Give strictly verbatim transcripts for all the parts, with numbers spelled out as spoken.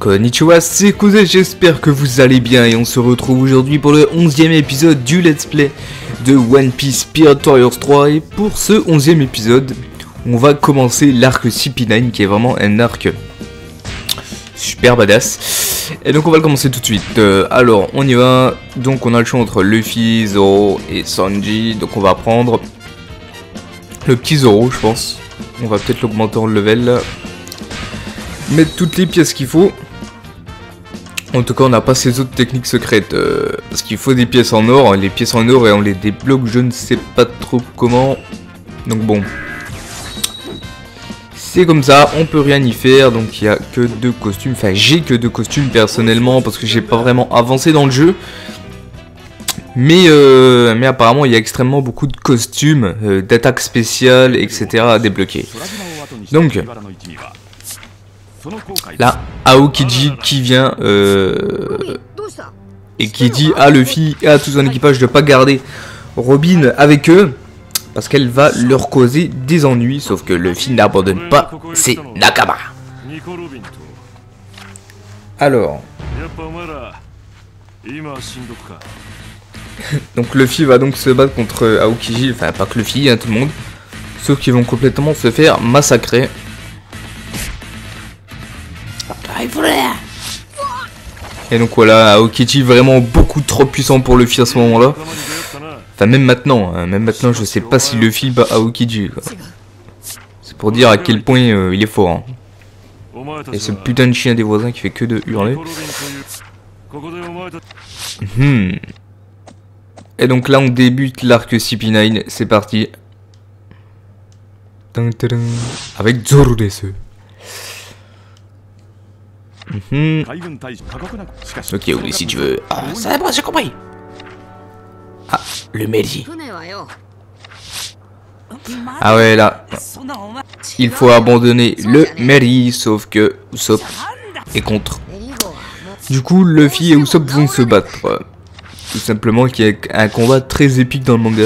Konnichiwa, c'est Kouze, j'espère que vous allez bien et on se retrouve aujourd'hui pour le onzième épisode du Let's Play de One Piece Pirate Warriors trois. Et pour ce onzième épisode, on va commencer l'arc C P neuf qui est vraiment un arc super badass. Et donc on va le commencer tout de suite. Euh, alors on y va, donc on a le choix entre Luffy, Zoro et Sanji. Donc on va prendre le petit Zoro je pense. On va peut-être l'augmenter en level là. Mettre toutes les pièces qu'il faut. En tout cas on n'a pas ces autres techniques secrètes euh, parce qu'il faut des pièces en or. Les pièces en or et on les débloque je ne sais pas trop comment. Donc bon, c'est comme ça, on peut rien y faire. Donc il n'y a que deux costumes. Enfin j'ai que deux costumes personnellement parce que j'ai pas vraiment avancé dans le jeu. Mais, euh, mais apparemment il y a extrêmement beaucoup de costumes, euh, d'attaques spéciales, et cetera à débloquer. Donc là, Aokiji qui vient euh, et qui dit à Luffy et à tout son équipage de pas garder Robin avec eux parce qu'elle va leur causer des ennuis. Sauf que Luffy n'abandonne pas ses Nakama. Alors, donc Luffy va donc se battre contre Aokiji, enfin pas que Luffy, hein, tout le monde, sauf qu'ils vont complètement se faire massacrer. Et donc voilà, Aokiji vraiment beaucoup trop puissant pour Luffy à ce moment là. Enfin même maintenant, hein, même maintenant je sais pas si Luffy bat Aokiji. C'est pour dire à quel point euh, il est fort. Hein. Et ce putain de chien des voisins qui fait que de hurler. Hmm. Et donc là on débute l'arc C P neuf, c'est parti. Avec Zoro desu. Mmh. Ok, oui, si tu veux. Ah, ça va, j'ai compris. Ah, le Meri. Ah ouais, là. Il faut abandonner le Meri, sauf que Usopp est contre. Du coup, Luffy et Usopp vont se battre. Tout simplement, qu'il y a un combat très épique dans le manga.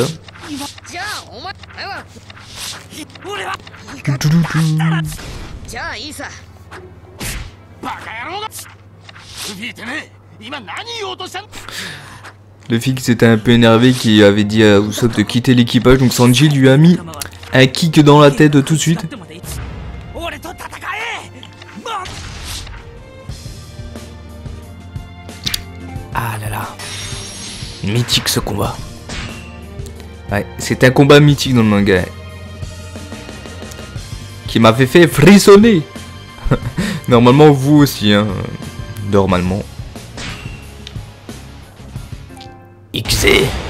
Luffy qui s'était un peu énervé, qui avait dit à Usopp de quitter l'équipage, donc Sanji lui a mis un kick dans la tête tout de suite. Ah là là, mythique ce combat. Ouais, c'est un combat mythique dans le manga qui m'avait fait frissonner. Normalement vous aussi hein. Normalement. X.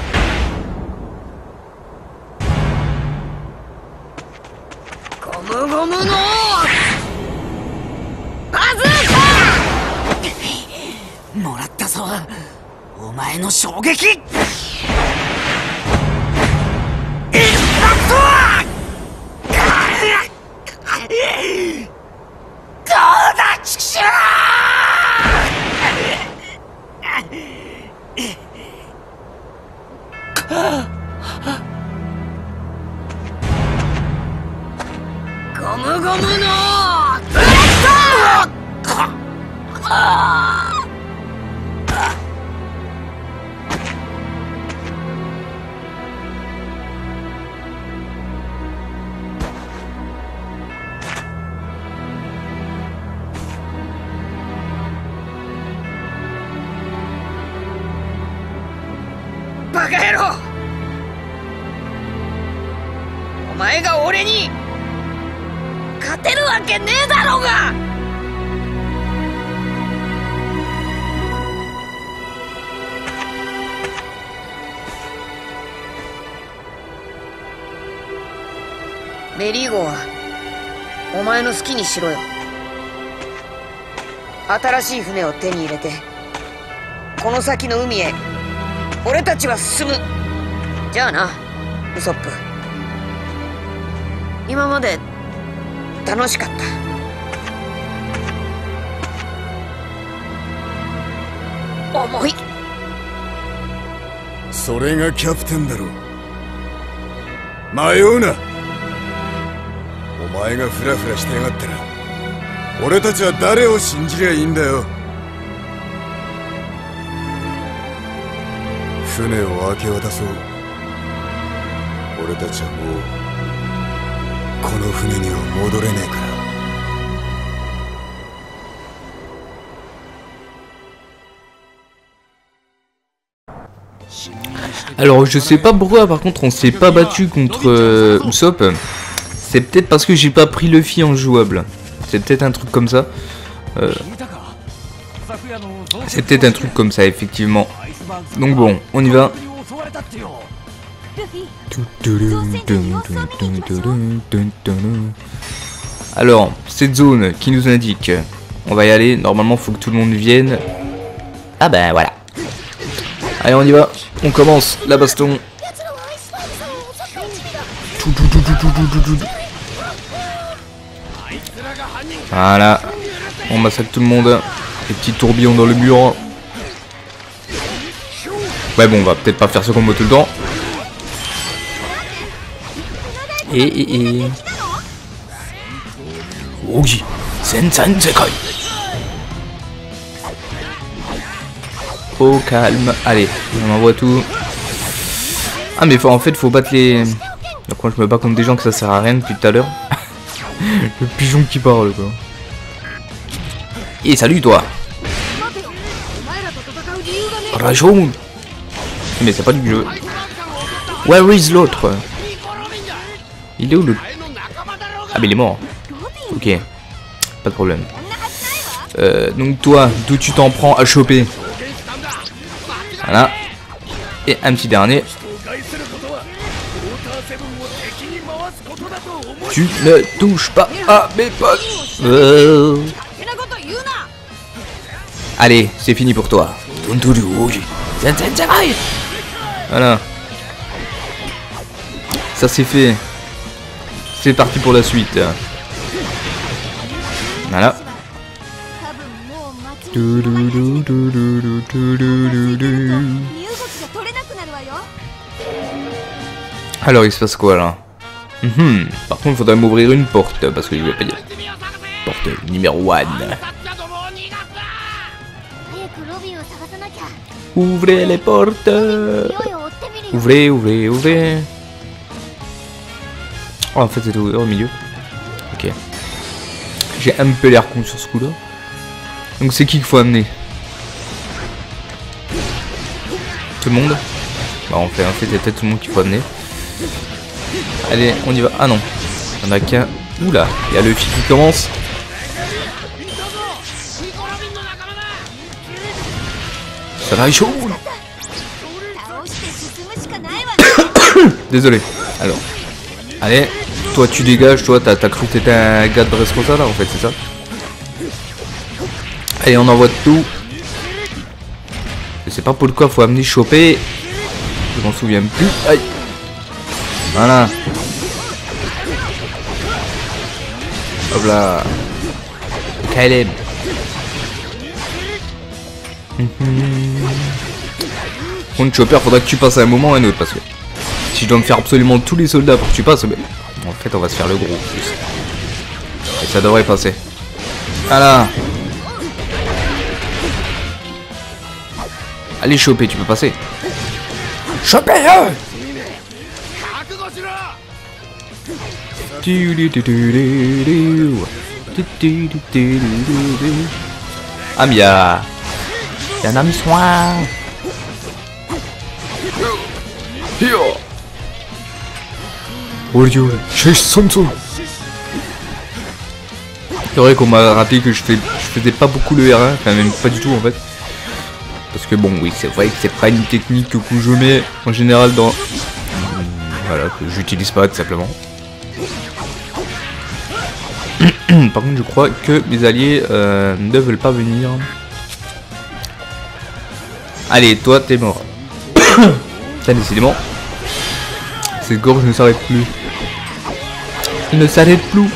メリーゴはお前の好きにしろよ。新しい船を手に入れてこの先の海へ俺たちは進む。じゃあなウソップ、今まで楽しかった。重い。 それがキャプテンだろ。迷うな。お前がフラフラしてやがったら俺たちは誰を信じりゃいいんだよ。船を明け渡そう。俺たちはもうこの船には戻れねえから。 Alors je sais pas pourquoi par contre on s'est pas battu contre euh, Usopp. C'est peut-être parce que j'ai pas pris Luffy en jouable. C'est peut-être un truc comme ça. Euh, C'est peut-être un truc comme ça effectivement. Donc bon, on y va. Alors, cette zone qui nous indique, on va y aller, normalement faut que tout le monde vienne. Ah ben voilà. Allez on y va, on commence la baston. Voilà, on massacre tout le monde. Les petits tourbillons dans le mur. Ouais bon, on va peut-être pas faire ce combo tout le temps. Et et et... Ogi, Sensan Sekai. Au calme, allez, on envoie tout. Ah mais faut, en fait faut battre les... Donc moi je me bats contre des gens que ça sert à rien depuis tout à l'heure. Le pigeon qui parle quoi. Et salut toi. Rajon. Mais c'est pas du jeu. Where is l'autre? Il est où le... Ah mais il est mort. Ok, pas de problème. Euh, donc toi, d'où tu t'en prends à choper? Voilà. Et un petit dernier. Tu ne touches pas à mes potes. Euh... Allez, c'est fini pour toi. Voilà. Ça c'est fait. C'est parti pour la suite. Voilà. Alors il se passe quoi là? Mmh. Par contre il faudrait m'ouvrir une porte parce que je vais pas dire. Porte numéro un. Ouvrez les portes. Ouvrez, ouvrez, ouvrez. Oh, en fait c'était ouvert au milieu. Ok. J'ai un peu l'air con sur ce coup là. Donc c'est qui qu'il faut amener? Tout le monde? Bah en fait, en fait il y a peut-être tout le monde qu'il faut amener. Allez, on y va. Ah non, il y en a qu'un. Oula, il y a Luffy qui commence. Ça va chaud. Désolé. Alors, allez, toi tu dégages, toi t'as cru que t'étais un gars de Dressrosa là en fait, c'est ça? Allez, on envoie tout. Je sais pas pourquoi faut amener choper. Je m'en souviens plus. Aïe. Voilà. Hop là. Caleb. Bon, Chopper, faudra que tu passes à un moment ou un autre parce que si je dois me faire absolument tous les soldats pour que tu passes, mais en fait on va se faire le gros plus. Et ça devrait passer. Voilà. Allez choper, tu peux passer. Choper-le. Amia. Y'a un ami soin. C'est vrai qu'on m'a rappelé que je, fais, je faisais pas beaucoup le R un, enfin même pas du tout en fait. Parce que bon oui c'est vrai que c'est pas une technique que je mets en général dans... Voilà, que j'utilise pas tout simplement. Par contre je crois que mes alliés euh, ne veulent pas venir. Allez toi t'es mort. Ça décidément. Cette gorge ne s'arrête plus. Il ne s'arrête plus.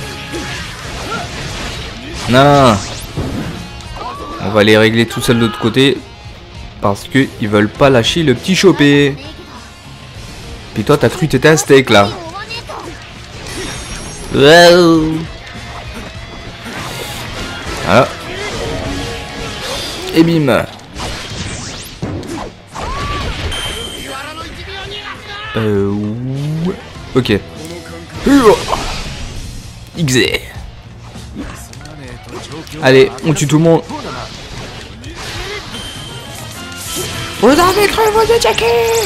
Non. On va les régler tout seul de l'autre côté. Parce que ils veulent pas lâcher le petit chopé. Puis toi t'as cru que t'étais un steak là. Wow. Voilà. Et bim. Euh... Ouais. Ok. X. Allez, on tue tout le monde. Vous avez cru vous attaquer.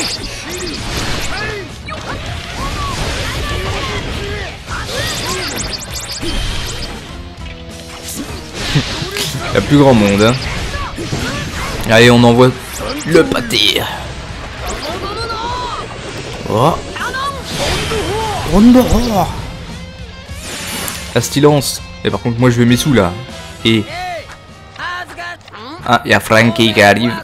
Il y a plus grand monde, hein. Allez, on envoie le pâté. Oh. La silence. Et par contre, moi je vais mes sous là. Et. Ah, il y a Frankie qui arrive.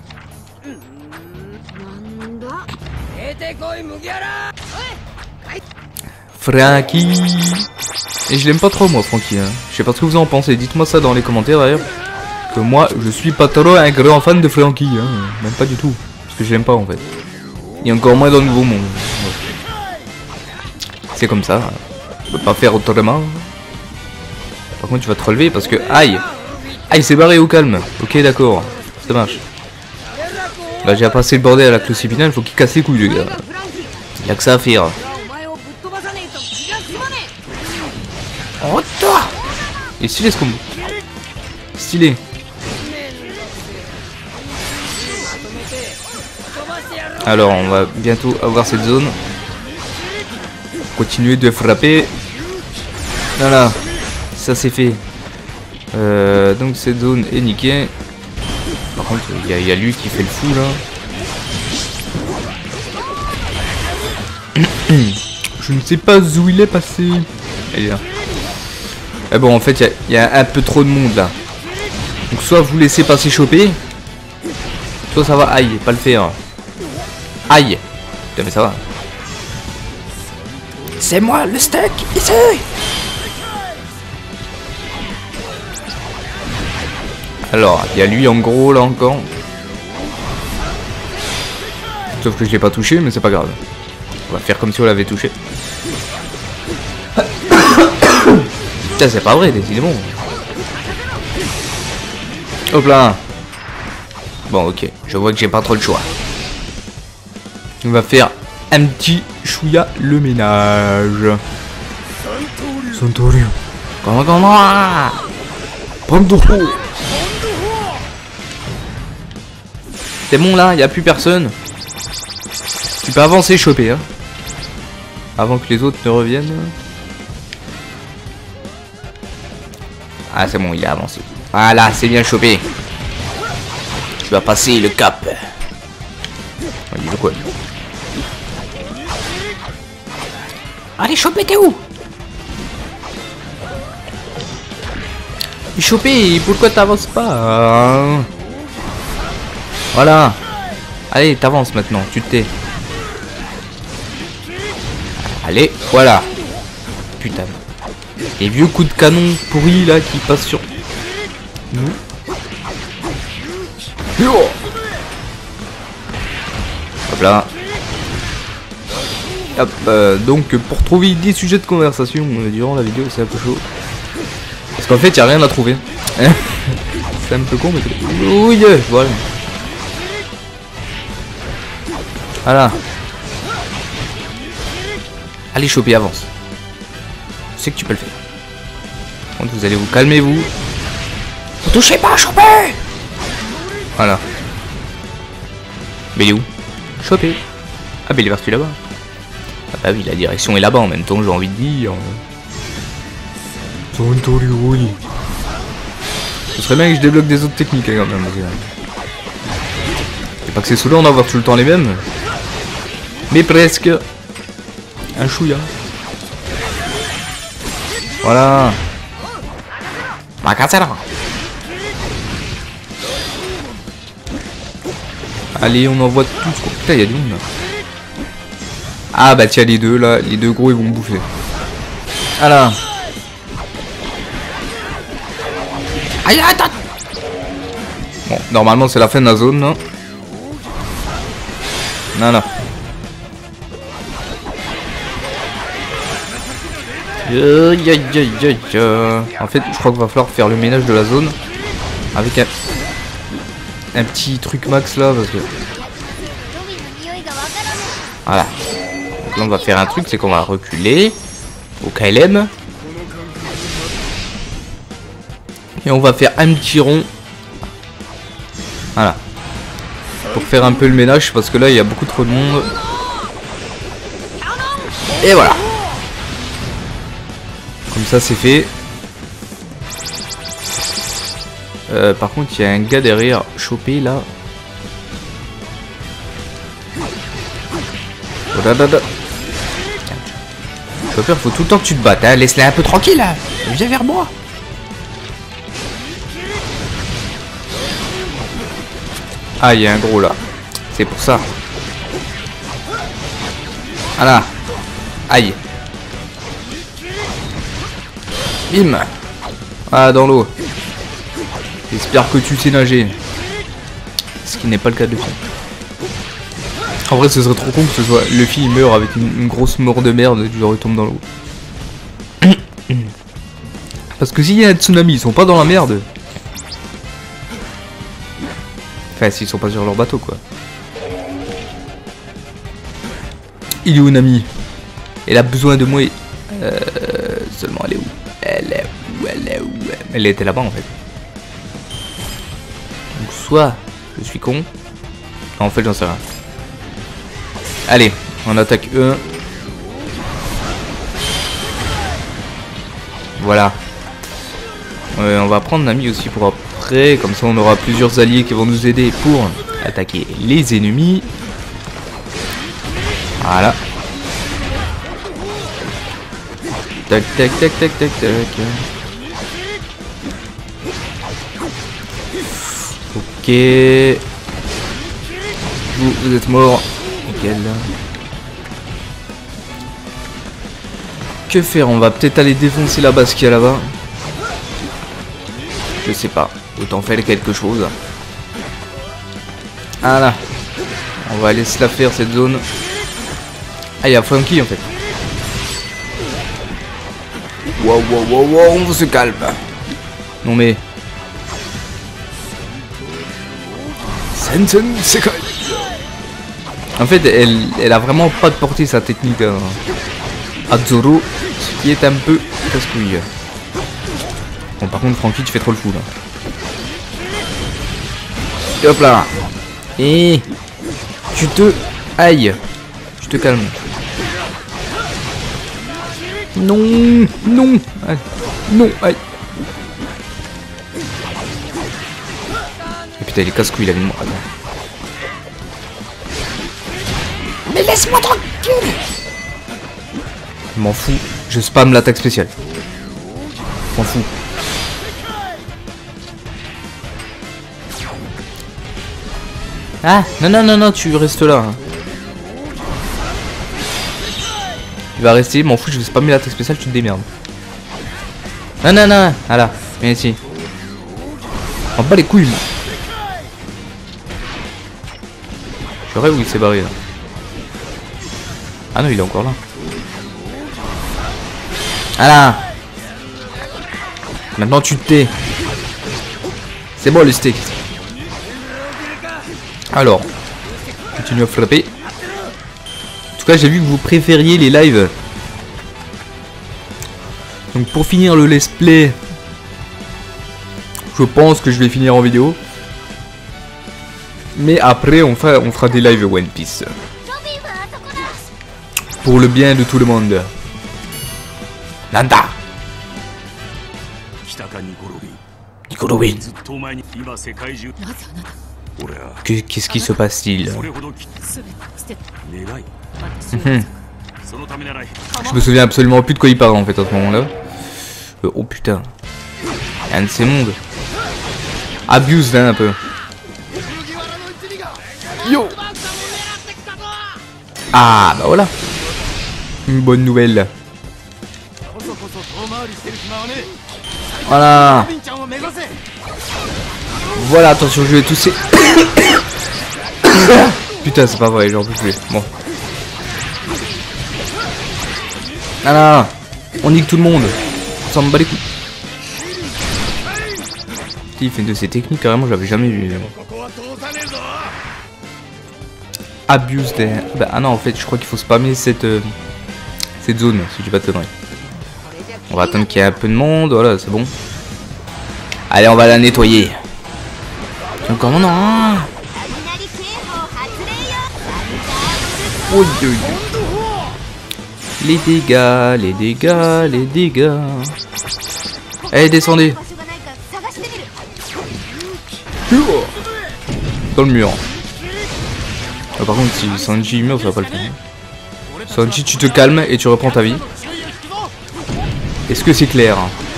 Frankie. Et je l'aime pas trop moi, Frankie. Hein. Je sais pas ce que vous en pensez. Dites-moi ça dans les commentaires d'ailleurs. Que moi, je suis pas trop un grand fan de Frankie. Hein. Même pas du tout. Parce que je l'aime pas en fait. Et encore moins dans le nouveau monde. C'est comme ça. On peut pas faire autrement. Par contre, tu vas te relever parce que. Aïe! Aïe, c'est barré au calme. Ok, d'accord. Ça marche. Là, j'ai passé le bordel à la cloche épinale. Faut qu'il casse les couilles, le gars. Y'a que ça à faire. Oh, toi! Il est stylé ce combo. Stylé. Alors, on va bientôt avoir cette zone. Continuer de frapper. Voilà. Ça c'est fait. Euh, donc cette zone est niquée. Par contre, il y, y a lui qui fait le fou là. Je ne sais pas où il est passé. Elle est là. Mais bon, en fait, il y, y a un peu trop de monde là. Donc soit vous laissez passer choper, soit ça va. Aïe, pas le faire. Aïe. Putain, mais ça va. C'est moi le steak ici. Alors, il y a lui en gros là encore. Sauf que je l'ai pas touché, mais c'est pas grave. On va faire comme si on l'avait touché. Putain, c'est pas vrai, décidément. Hop là. Bon, ok. Je vois que j'ai pas trop le choix. On va faire un petit chouïa le ménage. Santorio. Comment comment Pandoro. C'est bon là, y a plus personne. Tu peux avancer choper hein. Avant que les autres ne reviennent. Ah c'est bon, il a avancé. Voilà, c'est bien chopé. Tu vas passer le cap. Il veut quoi? Allez, choper, t'es où? Choper, pourquoi t'avances pas? Voilà. Allez, t'avances maintenant, tu te tais. Allez, voilà. Putain. Les vieux coups de canon pourris là qui passent sur nous. Hop là. Hop, euh, donc pour trouver des sujets de conversation euh, durant la vidéo, c'est un peu chaud. Parce qu'en fait, il n'y a rien à trouver. C'est un peu con, mais... Oui, voilà. Voilà. Allez, choper, avance. Je sais que tu peux le faire. Par contre, vous allez vous calmer, vous. Ne touchez pas, choper. Voilà. Mais il est où? Choper. Ah, mais il est parti là-bas. Ah bah oui, la direction est là-bas en même temps, j'ai envie de dire. Ce serait bien que je débloque des autres techniques hein, quand même. C'est pas que c'est saoulant d'en avoir tout le temps les mêmes. Mais presque. Un chouïa. Voilà. Allez, on envoie tout ce qu'on... Putain, il y a du monde là. Ah bah tiens, les deux là, les deux gros ils vont me bouffer. Voilà. Aïe, attends. Bon, normalement c'est la fin de la zone là. Non, non. En fait, je crois qu'il va falloir faire le ménage de la zone. Avec un, un petit truc max là parce que... Voilà. Donc là on va faire un truc, c'est qu'on va reculer au K L M. Et on va faire un petit rond. Voilà. Pour faire un peu le ménage parce que là il y a beaucoup trop de monde. Et voilà. Comme ça c'est fait. Euh, par contre il y a un gars derrière chopé là. Oh là là là. Chopper, faut tout le temps que tu te battes, hein. Laisse-les un peu tranquille là. Viens vers moi. Ah, il y a un gros là. C'est pour ça. Voilà. Aïe. Bim. Ah, dans l'eau. J'espère que tu sais nager. Ce qui n'est pas le cas de Luffy. En vrai, ce serait trop con que ce soit Luffy il meurt avec une, une grosse mort de merde et du genre il tombe dans l'eau. Parce que s'il y a un tsunami, ils sont pas dans la merde. Enfin, s'ils sont pas sur leur bateau, quoi. Il est où, Nami? Elle a besoin de moi. Euh, seulement, elle est où? Elle est où? Elle est où? Elle était là-bas, en fait. Donc, soit je suis con. Non, en fait, j'en sais rien. Allez, on attaque eux. Voilà. Euh, on va prendre Nami aussi pour après. Comme ça, on aura plusieurs alliés qui vont nous aider pour attaquer les ennemis. Voilà. Tac, tac, tac, tac, tac, tac. Ok. Vous, vous êtes mort. Nickel. Que faire? On va peut-être aller défoncer la base qu'il y a là-bas. Je sais pas. Autant faire quelque chose. Voilà. On va aller se la faire cette zone. Ah, il y a Franky en fait. Wow, wow, wow, wow, on se calme. Non mais... Sensen Sekai. En fait, elle, elle a vraiment pas de portée sa technique hein, à Zoro, ce qui est un peu casse-couille. Bon, par contre, Franky, tu fais trop le fou là. Et hop là. Et tu te aïe. Tu te calmes. Non, non, aïe. Non, aïe. Et putain, il est casse-couille, il avait une moi. Mais laisse-moi tranquille. Je m'en fous, je spam l'attaque spéciale. Je m'en fous. Ah, non, non, non, non, tu restes là. Hein. Il va rester, m'en fous, je vais spammer l'attaque spéciale, tu te démerdes. Non, non, non, voilà, viens ici. On bat les couilles, moi. Je rêve où il s'est barré là. Ah non, il est encore là. Voilà. Maintenant tu te tais. C'est bon le steak. Alors, continue à frapper. En tout cas, j'ai vu que vous préfériez les lives. Donc pour finir le let's play, je pense que je vais finir en vidéo. Mais après, on fera, on fera des lives One Piece. Pour le bien de tout le monde. Nanda. Nikorobi. Qu'est-ce qui se passe-t-il? Je me souviens absolument plus de quoi il parle en fait à ce moment-là. Euh, oh putain. Un de ces mondes. Abuse là un peu. Yo. Ah bah voilà. Une bonne nouvelle. Voilà. Voilà, attention, je vais tousser. Putain, c'est pas vrai, j'en peux plus. Bon. Voilà. On nique tout le monde. On s'en bat les couilles. Il fait une de ses techniques, carrément, j'avais jamais vu. Abuse des... Bah, ah non, en fait, je crois qu'il faut spammer cette, euh, cette zone, si je dis pas de conneries. On va attendre qu'il y ait un peu de monde, voilà, c'est bon. Allez, on va la nettoyer. Encore non, non. Oh, Dieu. Les dégâts, les dégâts, les dégâts. Allez, descendez. Dans le mur. Ah, par contre, si Sanji meurt, ça va pas le faire. Sanji, tu te calmes et tu reprends ta vie. Est-ce que c'est clair?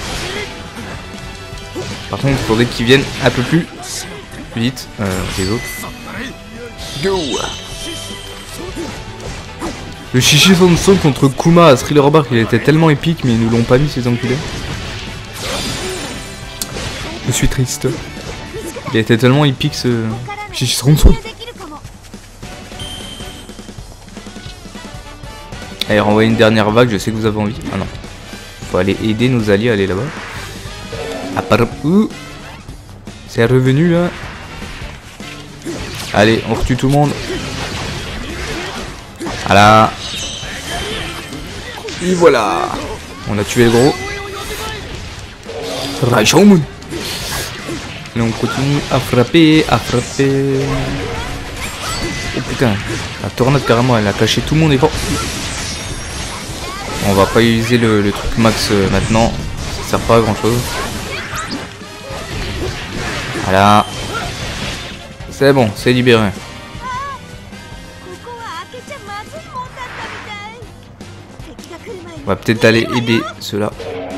Par contre, il faudrait qu'ils viennent un peu plus vite, euh, les autres. Go! Le Shishi Sanson contre Kuma à Thriller Bark, il était tellement épique, mais ils nous l'ont pas mis, ces enculés. Je suis triste. Il était tellement épique, ce Shishi Sanson. Allez, renvoyer une dernière vague, je sais que vous avez envie. Ah non. Faut aller aider nos alliés à aller là-bas. À part... Ouh. C'est revenu, là. Allez, on retue tout le monde. Voilà. Et voilà. On a tué le gros. Raichoun. Et on continue à frapper, à frapper. Oh putain. La tornade carrément, elle a caché tout le monde et fort. On va pas utiliser le, le truc max euh, maintenant. Ça sert pas à grand chose. Voilà. C'est bon, c'est libéré. On va peut-être aller aider ceux-là.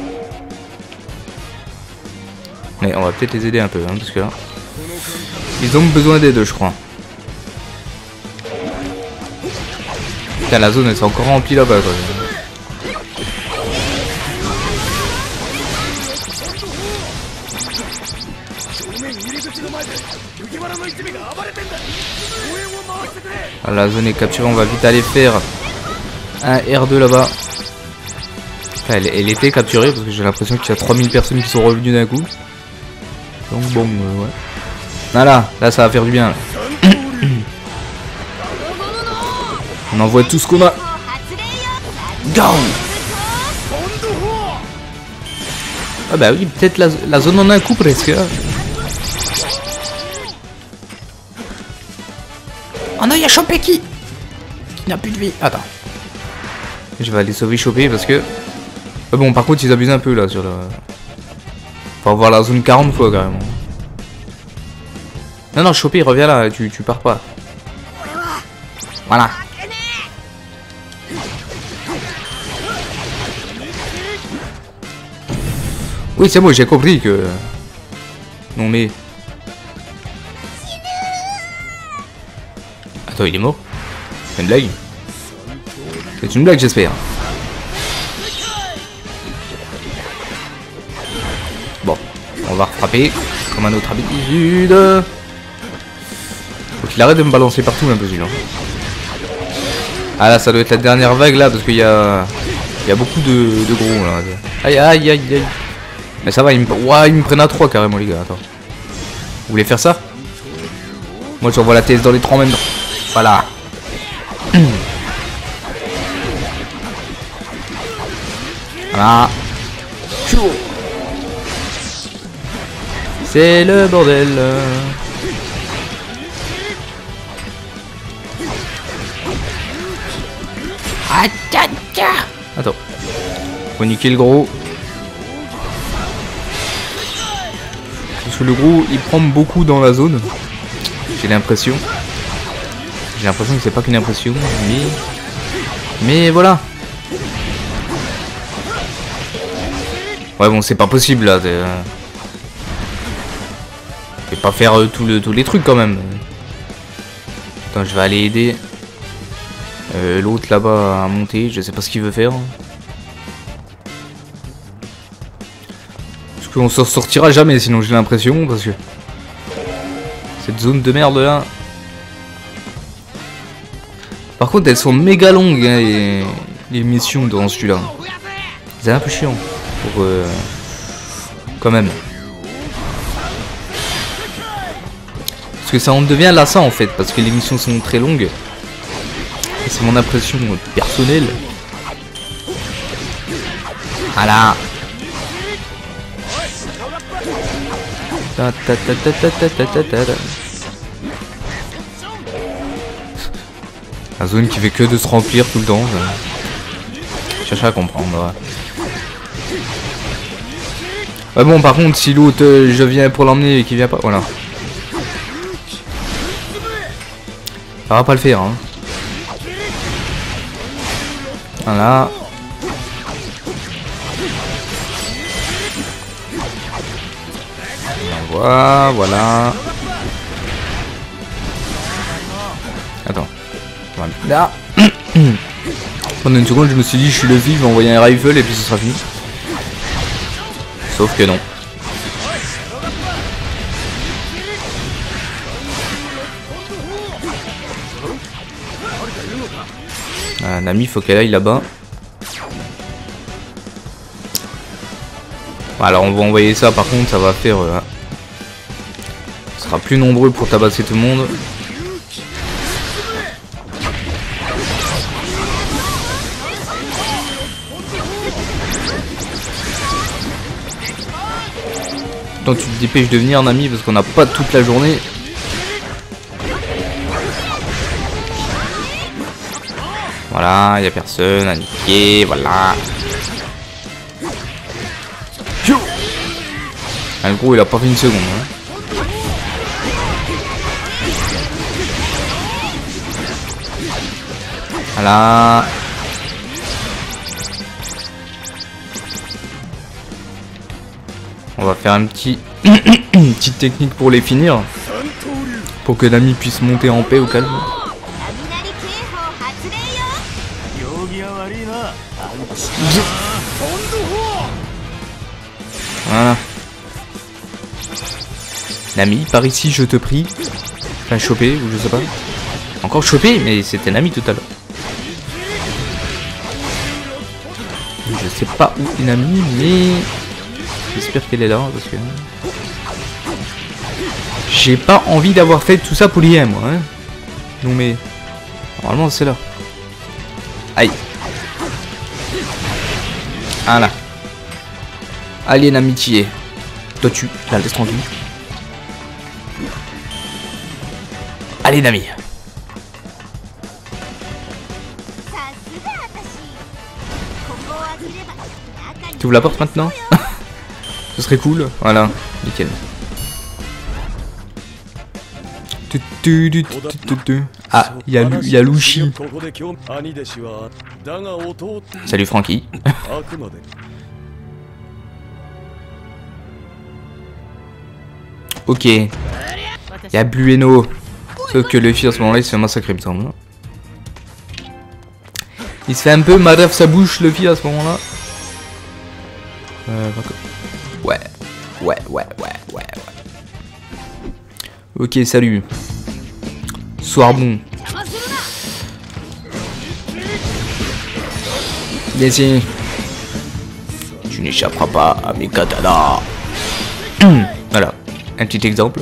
Mais on va peut-être les aider un peu, hein, parce que là... Ils ont besoin d'aide, je crois. Putain, la zone, elle s'est encore remplie là-bas, quoi. Ah, la zone est capturée, on va vite aller faire un R deux là-bas. Elle, elle était capturée parce que j'ai l'impression qu'il y a trois mille personnes qui sont revenues d'un coup. Donc bon, euh, ouais. Voilà, là ça va faire du bien. Là. On envoie tout ce qu'on a. Go! Ah bah oui, peut-être la, la zone en a un coup presque. Oh non, il y a Chopé qui Qui n'a plus de vie. Attends. Je vais aller sauver Chopé parce que... Ah bon, par contre, ils abusent un peu là sur le... Faut avoir la zone quarante fois carrément. Non, non, Chopé, reviens là, tu, tu pars pas. Voilà. Oui, c'est moi, j'ai compris que... Non mais... Attends, il est mort? C'est une blague? C'est une blague, j'espère. Bon, on va refrapper comme à notre habitude. Faut qu'il arrête de me balancer partout un peu celui-là. Ah là, ça doit être la dernière vague là, parce qu'il y a... Il y a beaucoup de, de gros là. Aïe aïe aïe aïe. Mais ça va, ils me, ouais, ils me prennent à trois carrément les gars, attends. Vous voulez faire ça? Moi j'envoie la T S dans les trois en même temps. Voilà. Voilà. C'est le bordel. Attends. Faut niquer le gros. Parce que le gros il prend beaucoup dans la zone. J'ai l'impression. J'ai l'impression que c'est pas qu'une impression, mais... Mais voilà. Ouais bon, c'est pas possible là. Je vais pas faire euh, tout le, tous les trucs quand même. Attends, je vais aller aider euh, l'autre là-bas à monter. Je sais pas ce qu'il veut faire. Parce qu'on s'en sortira jamais sinon, j'ai l'impression. Parce que cette zone de merde là... Par contre, elles sont méga longues, hein, les, les missions dans celui-là. C'est un peu chiant. Pour, euh, quand même. que ça en devient lassant en fait, parce que les missions sont très longues. C'est mon impression personnelle. Voilà. Ta ta ta ta ta ta ta ta ta. La zone qui fait que de se remplir tout le temps. Je cherche à comprendre. Ouais, bon, par contre, si l'autre euh, je viens pour l'emmener et qu'il vient pas, voilà. Ça va pas le faire, hein. Voilà. Voilà, voilà. Attends. Là. Pendant une seconde, je me suis dit, je suis le vif, je vais envoyer un rifle et puis ce sera fini. Sauf que non. Ah, Nami, faut qu'elle aille là-bas. Alors on va envoyer ça, par contre ça va faire... Euh, on sera plus nombreux pour tabasser tout le monde. Donc tu te dépêches de venir, Nami, parce qu'on n'a pas toute la journée. Voilà, il n'y a personne à niquer, voilà. Ah, le gros il a pas fait une seconde. Hein. Voilà. On va faire un petit une petite technique pour les finir. Pour que Nami puisse monter en paix au calme. Voilà. Nami, par ici, je te prie. Enfin, choper, ou je sais pas. Encore choper, mais c'était Nami tout à l'heure. Je sais pas où est Nami, mais... j'espère qu'elle est là, parce que... j'ai pas envie d'avoir fait tout ça pour l'I M, moi. Hein. Non, mais... normalement, c'est là. Aïe. Voilà. Allez, Nami, toi, tu... la laisse tranquille. Allez, Nami. Tu ouvres la porte maintenant? Ce serait cool. Voilà, nickel. Ah, il y a, y a Lushi. Salut Francky. Ok. Il y a Blueno. Sauf que Luffy à ce moment-là il se fait massacrer, il me semble. Il se fait un peu madaf sa bouche, Luffy à ce moment-là. Euh, ouais. Ouais, ouais, ouais, ouais, ouais. Ok, salut. Soir bon. Viens. Tu n'échapperas pas à mes katanas. Voilà, un petit exemple.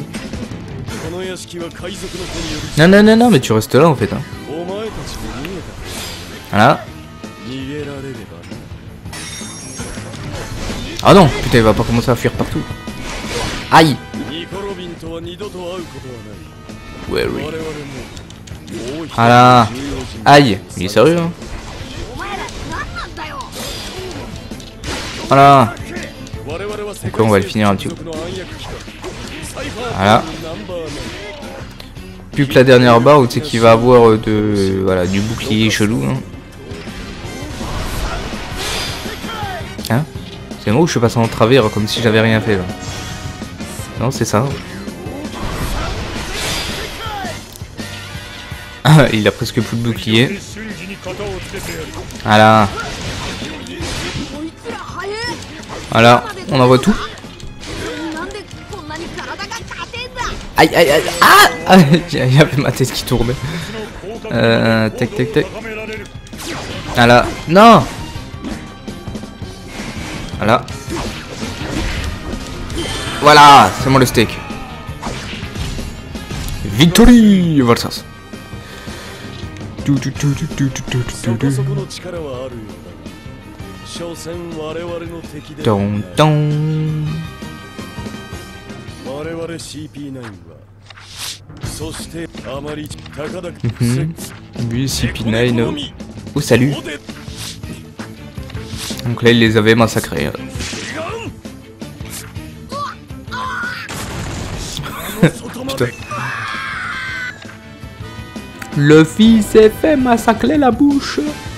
Non, non, non, non, mais tu restes là en fait. Hein. Voilà. Ah non, putain, il va pas commencer à fuir partout. Aïe. Ouais, oui. Voilà. Aïe. Il est sérieux, hein. Voilà. Donc on va le finir un petit peu. Voilà. Plus que la dernière barre où tu sais qu'il va avoir de voilà du bouclier chelou. Hein, hein, c'est moi où je suis passé en travers comme si j'avais rien fait là. Non, c'est ça. Il a presque plus de bouclier. Voilà. Voilà, on envoie tout. Aïe aïe aïe. Ah, il y avait ma tête qui tournait. Euh, tac tac tac. Voilà. Non. Voilà. Voilà, c'est moi le steak. Victory Valsas. Don don. Mhm. Oui, C P neuf. Oh, salut. Donc là, il les avait massacrés. Putain. Le fils s'est fait massacrer la bouche.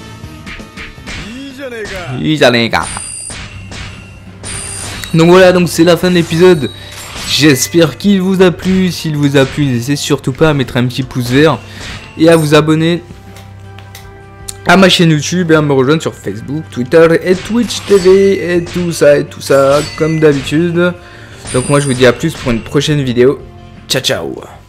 Donc voilà, donc c'est la fin de l'épisode. J'espère qu'il vous a plu. S'il vous a plu, n'hésitez surtout pas à mettre un petit pouce vert et à vous abonner à ma chaîne YouTube et à me rejoindre sur Facebook, Twitter et Twitch T V et tout ça et tout ça comme d'habitude. Donc moi je vous dis à plus pour une prochaine vidéo. Ciao ciao.